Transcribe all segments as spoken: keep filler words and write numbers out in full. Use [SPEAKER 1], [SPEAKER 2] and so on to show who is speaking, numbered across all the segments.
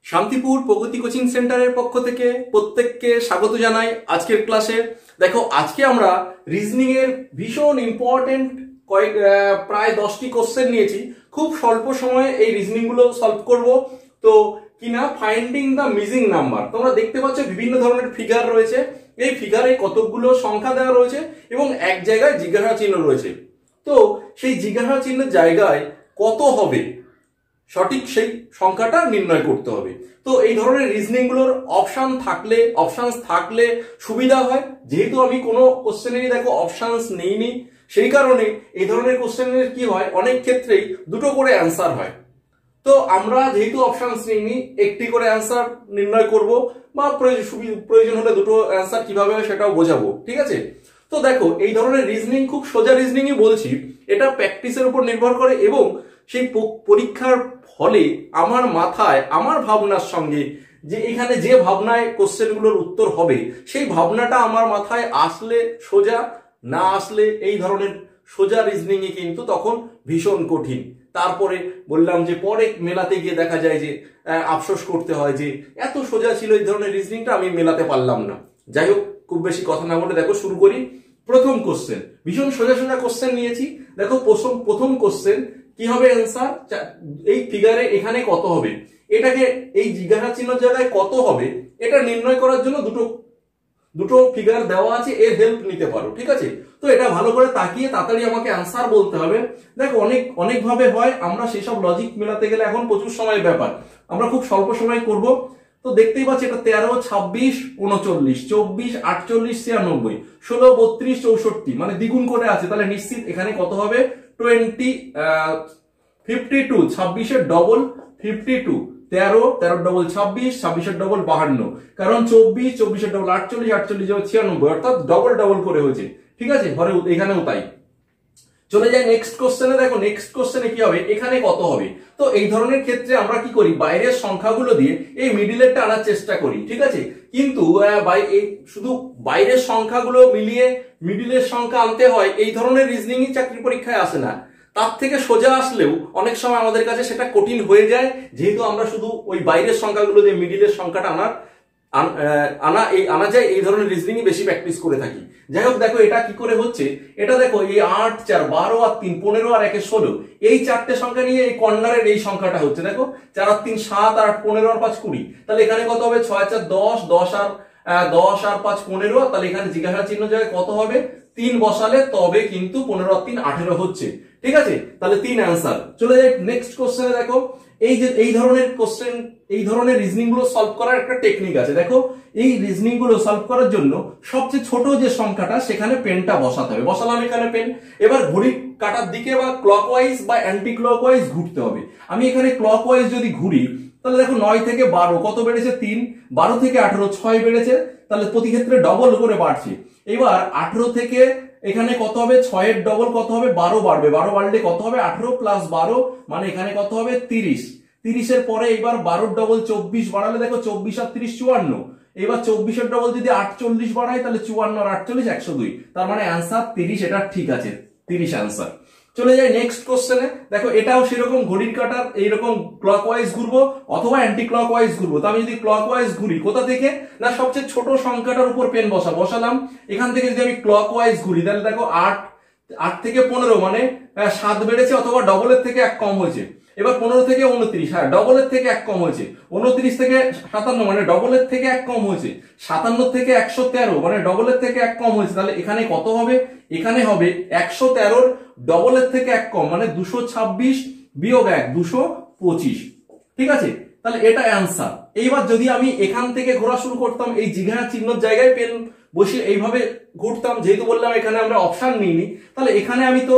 [SPEAKER 1] শান্তিপুর প্রগতি coaching সেন্টারের পক্ষ থেকে প্রত্যেককে স্বাগত জানাই আজকের ক্লাসে। দেখো, আজকে আমরা রিজনিং এর ভীষণ ইম্পর্টেন্ট কয়েক প্রায় দশটি কোশ্চেন নিয়েছি। খুব স্বল্প সময়ে এই রিজনিং গুলো সলভ করব। তো কিনা ফাইন্ডিং দ্য মিসিং নাম্বার, তোমরা দেখতে পাচ্ছ বিভিন্ন ধরনের ফিগার রয়েছে। এই ফিগারে কতগুলো সংখ্যা দেওয়া রয়েছে এবং এক জায়গায় জিজ্ঞাসা চিহ্ন রয়েছে। তো সেই জিজ্ঞাসা চিহ্নের জায়গায় কত হবে সঠিক সেই সংখ্যাটা নির্ণয় করতে হবে। তো এই ধরনের রিজনিং গুলোর অপশন থাকলে অপশনস থাকলে সুবিধা হয়। যেহেতু আমি কোনো কোশ্চেনেরই দেখো অপশনস নেইনি, সেই কারণে এই ধরনের কোশ্চেনের কি হয়, অনেক ক্ষেত্রেই দুটো করে অ্যান্সার হয়। তো আমরা যেহেতু অপশনস নেইনি, একটি করে অ্যান্সার নির্ণয় করব বা প্রয়োজন হলে দুটো অ্যান্সার কিভাবে হয় সেটাও বোঝাবো, ঠিক আছে? তো দেখো, এই ধরনের রিজনিং খুব সোজা রিজনিংই বলছি, এটা প্র্যাকটিসের উপর নির্ভর করে এবং সেই পরীক্ষার ফলে আমার মাথায় আমার ভাবনার সঙ্গে যে এখানে যে ভাবনায় কোশ্চেনগুলোর উত্তর হবে সেই ভাবনাটা আমার মাথায় আসলে সোজা, না আসলে এই ধরনের সোজা রিজনিংই কিন্তু তখন ভীষণ কঠিন। তারপরে বললাম যে পরে মেলাতে গিয়ে দেখা যায় যে আফসোস করতে হয় যে এত সোজা ছিল এই ধরনের রিজনিংটা, আমি মেলাতে পারলাম না। যাই হোক, খুব বেশি কথা না বলে দেখো শুরু করি। প্রথম কোশ্চেন, ভীষণ সোজা সোজা কোশ্চেন নিয়েছি। দেখো প্রথম প্রথম কোশ্চেন কি হবে অ্যান্সার, এই ফিগারে এখানে কত হবে, এটাকে এই জিজ্ঞাসা চিহ্ন জায়গায় কত হবে এটা নির্ণয় করার জন্য দুটো দুটো ফিগার দেওয়া আছে, এর হেল্প নিতে পারো, ঠিক আছে? তো এটা ভালো করে তাকিয়ে তাড়াতাড়ি আমাকে অ্যান্সার বলতে হবে। দেখো অনেক অনেক ভাবে হয়, আমরা সেসব লজিক মেলাতে গেলে এখন প্রচুর সময়ের ব্যাপার, আমরা খুব স্বল্প সময় করব। তো দেখতেই পাচ্ছি এটা তেরো, ছাব্বিশ, উনচল্লিশ, চব্বিশ, আটচল্লিশ, ছিয়ানব্বই, ষোলো, বত্রিশ, চৌষট্টি, মানে দ্বিগুণ করে আছে। তাহলে নিশ্চিত এখানে কত হবে, টোয়েন্টি ফিফটি টু, ছাব্বিশের ডবল ফিফটি টু, তেরো, তেরো ডবল ছাব্বিশ, ছাব্বিশের ডবল বাহান্ন, কারণ চব্বিশ, চব্বিশের ডবল আটচল্লিশ, আটচল্লিশ ছিয়ানব্বই, অর্থাৎ ডবল ডবল করে হয়েছে, ঠিক আছে? ঘরে এখানেও তাই। চলে যায় নেক্সট কোশ্চেনে। দেখো নেক্সট কোশ্চেনে কি হবে, এখানে কত হবে। তো এই ধরনের ক্ষেত্রে আমরা কি করি, বাইরের সংখ্যাগুলো দিয়ে এই মিডিলেরটা আনার চেষ্টা করি, ঠিক আছে? কিন্তু শুধু বাইরের সংখ্যাগুলো মিলিয়ে মিডিলের সংখ্যা আনতে হয়, এই ধরনের রিজনিংই চাকরি পরীক্ষায় আসে না। তার থেকে সোজা আসলেও অনেক সময় আমাদের কাছে সেটা কঠিন হয়ে যায়, যেহেতু আমরা শুধু ওই বাইরের সংখ্যাগুলো দিয়ে মিডিলের সংখ্যাটা আনার আনা এই আনা যায়, এই ধরনের রিজনিংই বেশি প্র্যাকটিস করে থাকি। যাই হোক, দেখো এটা কি করে হচ্ছে, এটা দেখো এই আট, চার, বারো আর তিন, পনেরো আর একে ষোলো, এই চারটে সংখ্যা নিয়ে এই কর্নারের এই সংখ্যাটা হচ্ছে। দেখো চার আর তিন সাত, আট, পনেরো আর পাঁচ কুড়ি, তাহলে এখানে কত হবে, ছয় চার দশ, দশ আর দশ আর পাঁচ পনেরো, তাহলে এখানে জিজ্ঞাসা চিহ্ন জায়গায় কত হবে, তিন বসালে তবে কিন্তু পনেরো আর তিন আঠেরো হচ্ছে, ঠিক আছে? তাহলে তিন অ্যান্সার। চলে যাই নেক্সট কোশ্চেনে। দেখো এই যে এই ধরনের কোশ্চেন, এই ধরনের রিজনিং গুলো সলভ করার একটা টেকনিক আছে। দেখো এই রিজনিং গুলো সলভ করার জন্য সবচেয়ে ছোট যে সংখ্যাটা সেখানে পেনটা বসাতে হবে। বসালাম এখানে পেন, এবার ঘড়ি কাটার দিকে বা ক্লকওয়াইজ বা অ্যান্টি ক্লকওয়াইজ ঘুরতে হবে। আমি এখানে ক্লকওয়াইজ যদি ঘুরি তাহলে দেখো নয় থেকে বারো কত বেড়েছে, তিন, বারো থেকে আঠেরো ছয় বেড়েছে, তাহলে প্রতি ক্ষেত্রে ডবল করে বাড়ছে। এবার আঠেরো থেকে এখানে কত হবে, ছয়ের ডবল কত হবে, বারো বাড়বে, বারো বাড়লে কত হবে, আঠেরো প্লাস বারো, মানে এখানে কত হবে, তিরিশ। তিরিশের পরে এবার বারোর ডবল চব্বিশ বাড়ালে দেখো চব্বিশ আর তিরিশ চুয়ান্ন, এবার চব্বিশের ডবল যদি আটচল্লিশ বাড়াই তাহলে চুয়ান্ন আর আটচল্লিশ একশো দুই, তার মানে অ্যান্সার তিরিশ। এটা ঠিক আছে, তিরিশ অ্যান্সার। চলে যাই নেক্সট কোশ্চেনে। দেখো এটাও সেরকম ঘড়ির কাটার এইরকম ক্লকওয়াইজ ঘুরবো অথবা অ্যান্টি ক্লকওয়াইজ ঘুরবো। তো আমি যদি ক্লকওয়াইজ ঘুরি কোথা থেকে, না সবচেয়ে ছোট সংখ্যাটার উপর পেন বসা বসালাম। এখান থেকে যদি আমি ক্লকওয়াইজ ঘুরি তাহলে দেখো আট, আট থেকে পনেরো মানে সাত বেড়েছে অথবা ডবলের থেকে এক কম হয়েছে। এবার পনেরো থেকে উনত্রিশ, হ্যাঁ ডবলের থেকে এক কম হয়েছে। উনত্রিশ থেকে সাতান্ন মানে ডবলের থেকে এক কম হয়েছে। সাতান্ন থেকে একশো তেরো মানে ডবলের থেকে এক কম হয়েছে। তাহলে এখানে কত হবে, এখানে হবে একশো তেরোর ডবলের থেকে এক কম মানে দুশো ছাব্বিশ বিয়োগ এক, দুশো পঁচিশ, ঠিক আছে? তাহলে এটা অ্যান্সার। এইবার যদি আমি এখান থেকে ঘোরা শুরু করতাম, এই জিজ্ঞাসা চিহ্নের জায়গায় পেন বসিয়ে এইভাবে ঘুরতাম, যেহেতু বললাম এখানে আমরা অপশন নিইনি, তাহলে এখানে আমি তো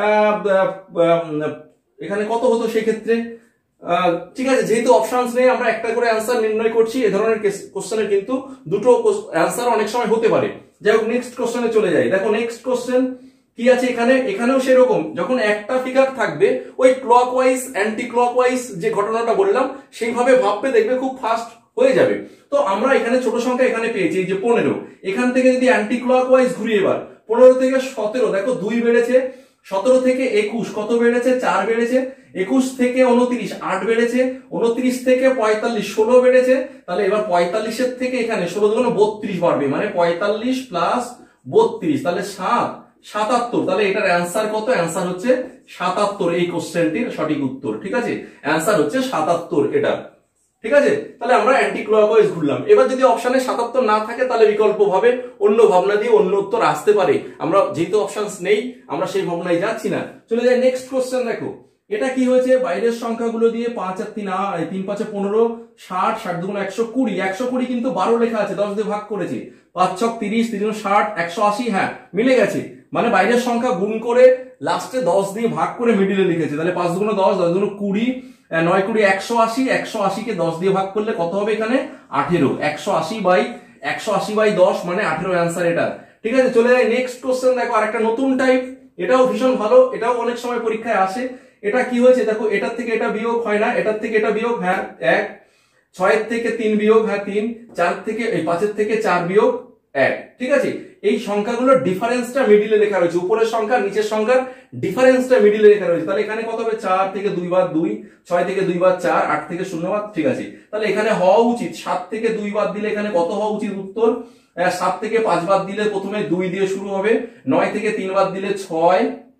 [SPEAKER 1] এখানে কত হতো সেক্ষেত্রে, ঠিক আছে? যেহেতু অপশনস নেই, আমরা একটা করে অ্যান্সার নির্ণয় করছি। এ ধরনের কোশ্চেনের কিন্তু দুটো অ্যান্সার অনেক সময় হতে পারে। যাই হোক নেক্সট কোশ্চেনে চলে যাই। দেখো নেক্সট কোশ্চেন কি আছে এখানে, এখানেও সেরকম যখন একটা ফিগার থাকবে ওই ক্লকওয়াইজ অ্যান্টি ক্লকওয়াইজ যে ঘটনাটা বললাম সেইভাবে ভাববে, দেখবে খুব ফাস্ট হয়ে যাবে। তো আমরা এখানে ছোট সংখ্যা এখানে পেয়েছি এই যে পনেরো, এখান থেকে যদি অ্যান্টি ক্লকওয়াইজ ঘুরি এবার পনেরো থেকে সতেরো, দেখো দুই বেড়েছে, সতেরো থেকে একুশ কত বেড়েছে? চার বেড়েছে। একুশ থেকে উনত্রিশ আট বেড়েছে। উনত্রিশ থেকে পঁয়তাল্লিশ ষোলো বেড়েছে। তাহলে এবার পঁয়তাল্লিশের থেকে এখানে ষোলো দুগুণ বত্রিশ বাড়বে, মানে পঁয়তাল্লিশ প্লাস বত্রিশ, তাহলে সাত সাতাত্তর। তাহলে এটার অ্যান্সার কত? অ্যান্সার হচ্ছে সাতাত্তর। এই কোশ্চেনটির সঠিক উত্তর। ঠিক আছে, অ্যান্সার হচ্ছে সাতাত্তর এটা। ঠিক আছে, তাহলে আমরা অ্যান্টি ক্লকওয়াইজ ঘুরলাম। এবার যদি অপশনে সাতাত্তর না থাকে তাহলে বিকল্প ভাবে অন্য ভাবনা দিয়ে অন্য উত্তর আসতে পারে। আমরা যেহেতু অপশনস নেই আমরা সেই ভাবনায় যাচ্ছি না। চলে যাই নেক্সট কোশ্চেন। দেখো এটা কি হয়েছে, বাইরের সংখ্যাগুলো দিয়ে পাঁচ আর তিন তিন পাঁচে পনেরো, ষাট, ষাট দুগুণ একশো কুড়ি, একশো কুড়ি কিন্তু বারো লেখা আছে, দশ দিয়ে ভাগ করেছে, পাঁচ ছক তিরিশ, তিন ষাট, একশো আশি, হ্যাঁ মিলে গেছে। মানে বাইরের সংখ্যা গুণ করে লাস্টে দশ দিয়ে ভাগ করে মিডিলে লিখেছে। তাহলে পাঁচ দুগুণ দশ, দশ দুগুণ কুড়ি, নয় কুড়ি একশো আশি, একশো আশি কে দশ দিয়ে ভাগ করলে কত হবে? এখানে আঠেরো। একশো আশি বাই একশো আশি বাই দশ মানে আঠেরো অ্যান্সার এটা। ঠিক আছে, চলে যায় নেক্সট কোশ্চেন। দেখো আরেকটা নতুন টাইপ, এটাও ভীষণ ভালো, এটাও অনেক সময় পরীক্ষায় আসে। এটা কি হয়েছে দেখো, এটার থেকে এটা বিয়োগ হয় না, এটার থেকে এটা বিয়োগ, হ্যাঁ এক, ছয়ের থেকে তিন বিয়োগ, হ্যাঁ তিন, চার থেকে এই পাঁচের থেকে চার বিয়োগ এক। ঠিক আছে, এই সংখ্যাগুলোর ডিফারেন্সটা মিডিলে লেখা রয়েছে, উপরের সংখ্যা নিচের সংখ্যার ডিফারেন্সটা মিডিলে লেখা রয়েছে। তাহলে এখানে কত হবে? চার থেকে দুই বাদ দুই, ছয় থেকে দুই বাদ চার, আট থেকে শূন্য বাদ। ঠিক আছে, তাহলে এখানে হওয়া উচিত সাত থেকে দুই বাদ দিলে এখানে কত হওয়া উচিত উত্তর? সাত থেকে পাঁচ বাদ দিলে প্রথমে দুই দিয়ে শুরু হবে, নয় থেকে তিন বাদ দিলে ছয়,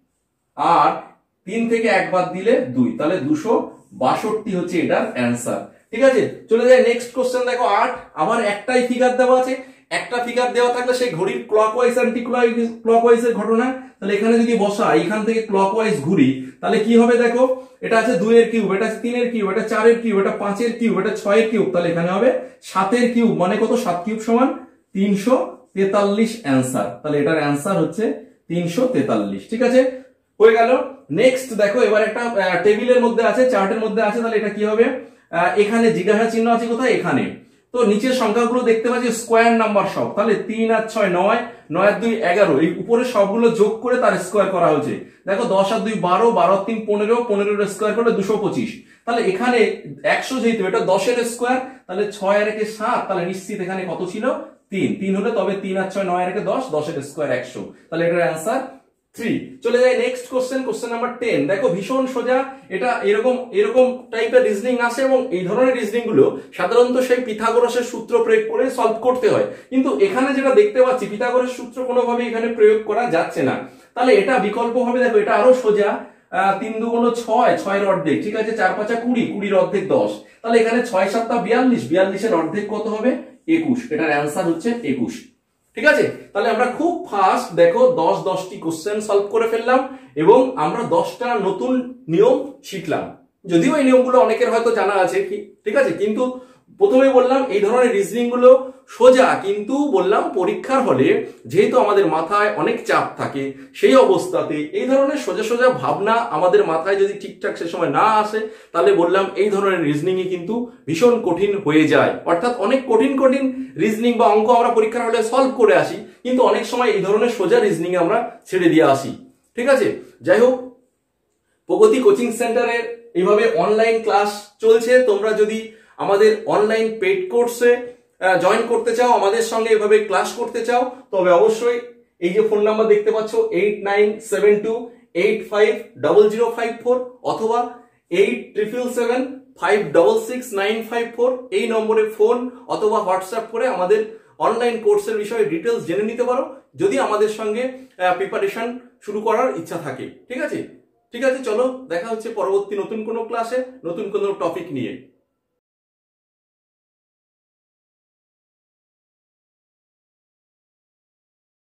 [SPEAKER 1] আর তিন থেকে এক বাদ দিলে দুই, তাহলে দুশো বাষট্টি হচ্ছে এটার অ্যান্সার। ঠিক আছে, চলে যায় নেক্সট কোশ্চেন। দেখো আট, আবার একটাই ফিগার দেওয়া আছে। একটা ফিগার দেওয়া থাকলে সেই ঘড়ির ক্লকওয়াইজ অ্যান্টি ক্লকওয়াইজ এর ঘটনা। তাহলে এখানে যদি বসা, এখান থেকে ক্লকওয়াইজ ঘুরি তাহলে কি হবে? দেখো এটা আছে দুই এর কিউব, এটা আছে তিনের কিউব, এটা চারের কিউব, এটা পাঁচের কিউব, এটা ছয়ের কিউব, তাহলে এখানে হবে সাতের কিউব, মানে কত? সাত কিউব সমান তিনশো তেতাল্লিশ অ্যান্সার। তাহলে এটার অ্যান্সার হচ্ছে তিনশো তেতাল্লিশ। ঠিক আছে, হয়ে গেল। নেক্সট দেখো এবার একটা টেবিলের মধ্যে আছে, চার্টের মধ্যে আছে, তাহলে এটা কি হবে? এখানে জিজ্ঞাসা চিহ্ন আছে কোথায়? এখানে। তো নিচের সংখ্যাগুলো দেখতে পাচ্ছি স্কোয়ার নাম্বার সব, তাহলে তিন আর ছয় নয়, নয় আর দুই এগারো, এই উপরে সবগুলো যোগ করে তার স্কোয়ার করা হয়েছে। দেখো দশ আর দুই বারো, বারো আর তিন পনেরো, পনেরোর স্কোয়ার করলে দুশো পঁচিশ। তাহলে এখানে একশো যেহেতু এটা দশের স্কোয়ার, তাহলে ছয় আর একে সাত, তাহলে নিশ্চিত এখানে কত ছিল? তিন। তিন হলে তবে তিন আর ছয়, নয় আর একে দশ, দশের স্কোয়ার একশো, তাহলে এটার অ্যান্সার থ্রি। চলে যায় next question, question number ten. দেখো ভীষণ সোজা, এটা এরকম এরকম টাইপের রিজনিং আসে এবং এই ধরনের রিজনিং গুলো সাধারণত সেই পিথাগোরাসের সূত্র প্রয়োগ করে সলভ করতে হয়। কিন্তু এখানে যেটা দেখতে পাচ্ছি পিথাগোরাসের সূত্র কোনোভাবে এখানে প্রয়োগ করা যাচ্ছে না। তাহলে এটা বিকল্প হবে, দেখো এটা আরো সোজা, তিন দুগুণ ছয়, ছয়ের অর্ধেক, ঠিক আছে, চার পাঁচা কুড়ি, কুড়ির অর্ধেক দশ, তাহলে এখানে ছয় সাতটা বিয়াল্লিশ, বিয়াল্লিশের অর্ধেক কত হবে? একুশ। এটার অ্যান্সার হচ্ছে একুশ। ঠিক আছে, তাহলে আমরা খুব ফাস্ট দেখো দশ দশটি কোশ্চেন সলভ করে ফেললাম এবং আমরা দশটা নতুন নিয়ম শিখলাম। যদিও এই নিয়মগুলো অনেকের হয়তো জানা আছে, কি ঠিক আছে, কিন্তু প্রথমে বললাম এই ধরনের রিজনিং গুলো সোজা, কিন্তু বললাম পরীক্ষার হলে যেহেতু আমাদের মাথায় অনেক চাপ থাকে, সেই অবস্থাতে এই ধরনের সোজা সোজা ভাবনা আমাদের মাথায় যদি ঠিকঠাক সে সময় না আসে, তাহলে বললাম এই ধরনের রিজনিং কিন্তু ভীষণ কঠিন হয়ে যায়। অর্থাৎ অনেক কঠিন কঠিন রিজনিং বা অঙ্ক আমরা পরীক্ষার হলে সলভ করে আসি, কিন্তু অনেক সময় এই ধরনের সোজা রিজনিং আমরা ছেড়ে দিয়ে আসি। ঠিক আছে, যাই হোক, প্রগতি কোচিং সেন্টারের এইভাবে অনলাইন ক্লাস চলছে। তোমরা যদি আমাদের অনলাইন পেড কোর্সে জয়েন করতে চাও, আমাদের সঙ্গে এভাবে ক্লাস করতে চাও, তবে অবশ্যই এই যে ফোন নাম্বার দেখতে পাচ্ছ eight nine seven two eight five double zero five four অথবা eight triple seven five double six nine five four, এই নম্বরে ফোন অথবা হোয়াটসঅ্যাপ করে আমাদের অনলাইন কোর্সের বিষয়ে ডিটেলস জেনে নিতে পারো, যদি আমাদের সঙ্গে প্রিপারেশন শুরু করার ইচ্ছা থাকে। ঠিক আছে, ঠিক আছে, চলো দেখা হচ্ছে পরবর্তী নতুন কোনো ক্লাসে নতুন কোনো টপিক নিয়ে।